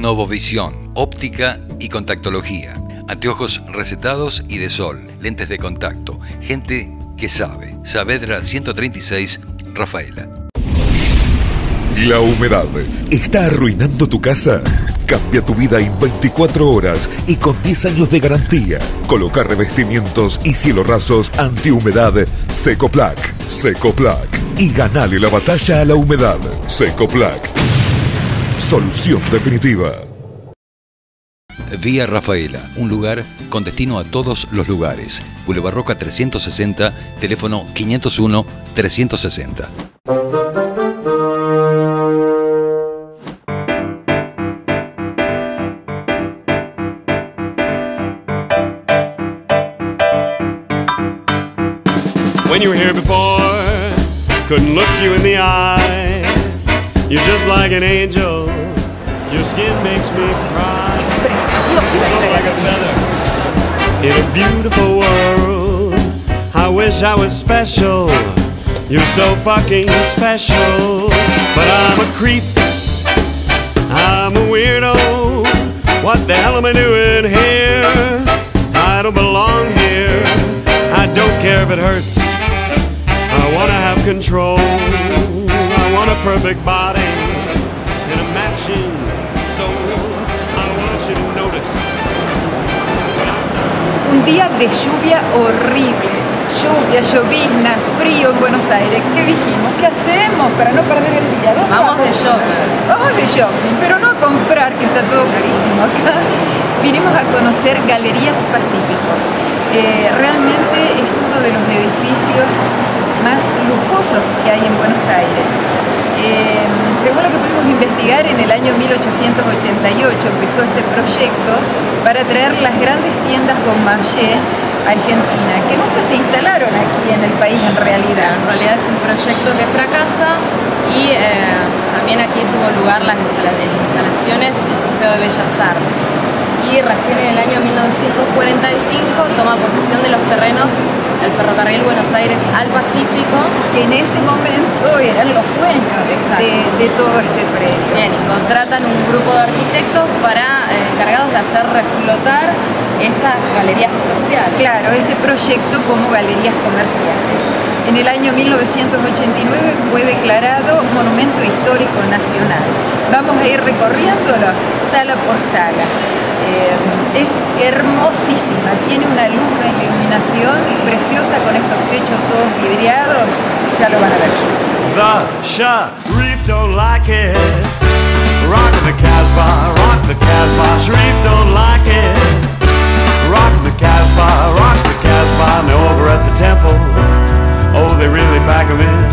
Novovisión, óptica y contactología. Anteojos recetados y de sol, lentes de contacto. Gente que sabe. Saavedra 136, Rafaela. ¿La humedad está arruinando tu casa? Cambia tu vida en 24 horas y con 10 años de garantía. Coloca revestimientos y cielorrazos antihumedad Secoplac. Secoplac. Y ganale la batalla a la humedad. Secoplac. Solución definitiva. Vía Rafaela, un lugar con destino a todos los lugares. Boulevard Roca 360, teléfono 501-360. When you were here before, couldn't look you in the eye. You're just like an angel. Your skin makes me cry. Preciosa esta like a feather in a beautiful world. I wish I was special. You're so fucking special. But I'm a creep. I'm a weirdo. What the hell am I doing here? I don't belong here. I don't care if it hurts. I wanna have control. I want a perfect body and a matching soul. I want you to notice. Un día de lluvia horrible. Lluvia, llovizna, frío en Buenos Aires. ¿Qué dijimos? ¿Qué hacemos para no perder el día? Vamos de shopping. Vamos de shopping, pero no a comprar, que está todo carísimo acá. Vinimos a conocer Galerías Pacífico. Realmente es uno de los edificios más lujosos que hay en Buenos Aires. Según lo que pudimos investigar, en el año 1888 empezó este proyecto para traer las grandes tiendas Bon Marché a Argentina, que nunca se instalaron aquí en el país en realidad. En realidad es un proyecto que fracasa y también aquí tuvo lugar las instalaciones del Museo de Bellas Artes. Y recién en el año 1945 toma posesión de los terrenos del ferrocarril Buenos Aires al Pacífico. Que en ese momento eran los dueños de todo este predio. Bien, y contratan un grupo de arquitectos para encargados de hacer reflotar estas galerías comerciales. Claro, este proyecto como galerías comerciales. En el año 1989 fue declarado Monumento Histórico Nacional. Vamos a ir recorriéndolo sala por sala. Es hermosísima, tiene una luz, una iluminación preciosa con estos techos todos vidriados, ya lo van a ver. The Sharif don't like it. Rock the Casbah, Sharif don't like it. Rock the Casbah, now over at the temple. Oh, they really pack 'em in.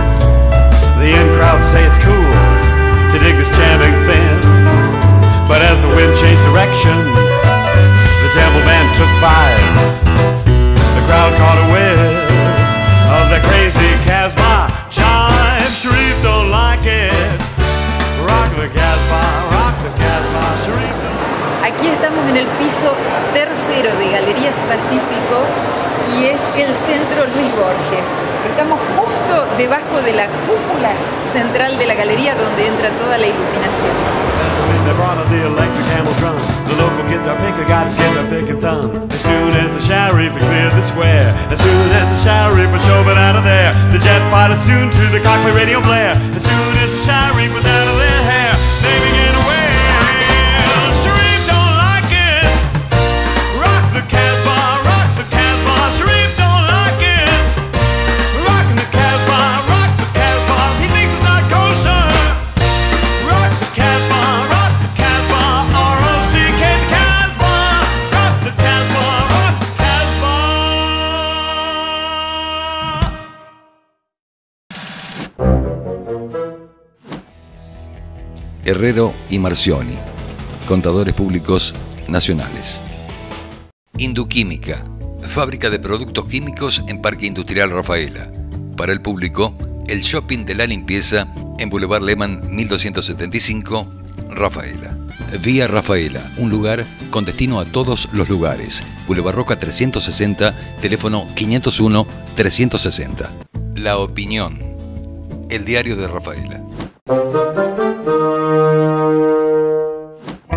The in crowd say it's cool to dig this jamming thing. But as the wind changed direction, the temple band took fire. The crowd caught a whiff of the crazy Casbah jive. Sharif don't like it. Rock the Casbah, Sharif don't like it. Aquí estamos en el piso tercero de Galerías Pacífico y es el Centro Luis Borges. Estamos justo debajo de la cúpula central de la galería donde entra toda la iluminación. They brought out the electric Hamel drum. The local guitar picker got his guitar pick and thumb. As soon as the Sharif had cleared the square, as soon as the Sharif was shoving out of there, the jet pilot tuned to the cockpit radio blare. As soon as the Sharif was out of their hair, they began to wail. Sharif don't like it. Rock the Casbah, Sharif don't like it. Rockin' the Casbah, he thinks it's not kosher. Rock the Casbah, R-O-C-K, the Casbah. Rock the Casbah, Herrero y Marcioni, contadores públicos nacionales. Induquímica, fábrica de productos químicos en Parque Industrial Rafaela. Para el público, el shopping de la limpieza en Boulevard Lehmann 1275, Rafaela. Vía Rafaela, un lugar con destino a todos los lugares. Boulevard Roca 360, teléfono 501-360. La Opinión, el diario de Rafaela.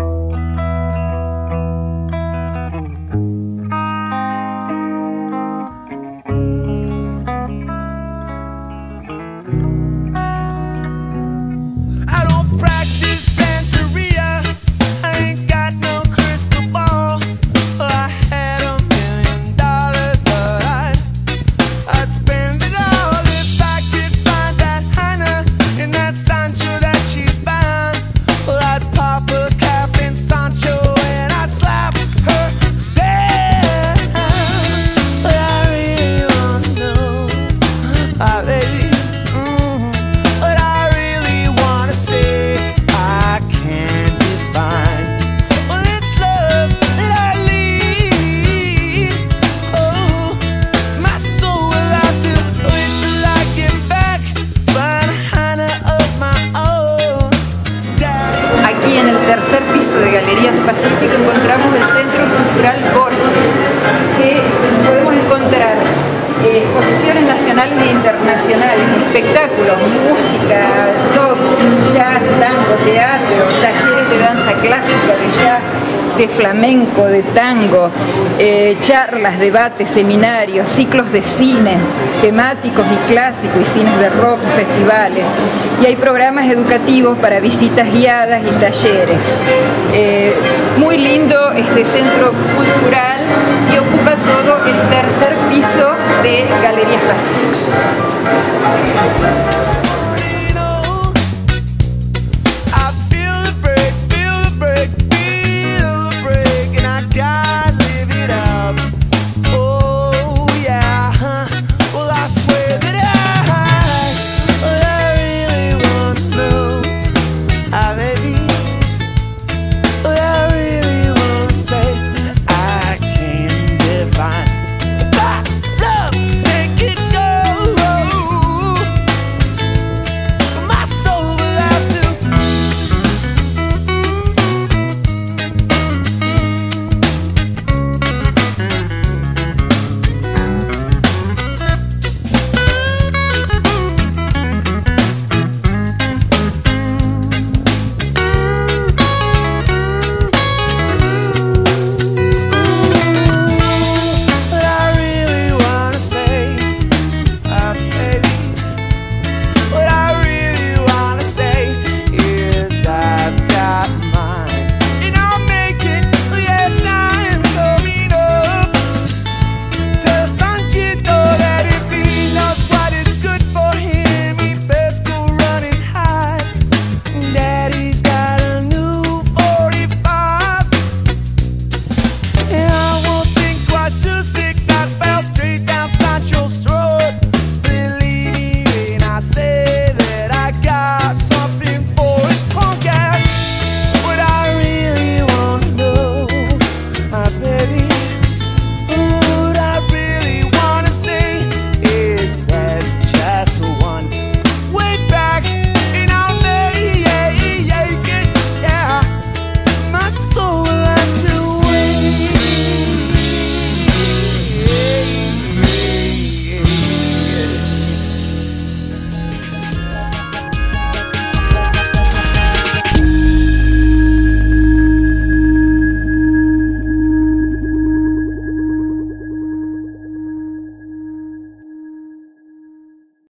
caso de Galerías Pacífico, encontramos el Centro Cultural Borges, que podemos encontrar exposiciones nacionales e internacionales, espectáculos, música, rock, jazz, tango, teatro, talleres de danza clásica, de jazz, de flamenco, de tango, charlas, debates, seminarios, ciclos de cine, temáticos y clásicos, y cines de rock, festivales. Y hay programas educativos para visitas guiadas y talleres. Muy lindo este centro cultural y ocupa todo el tercer piso de Galerías Pacífico.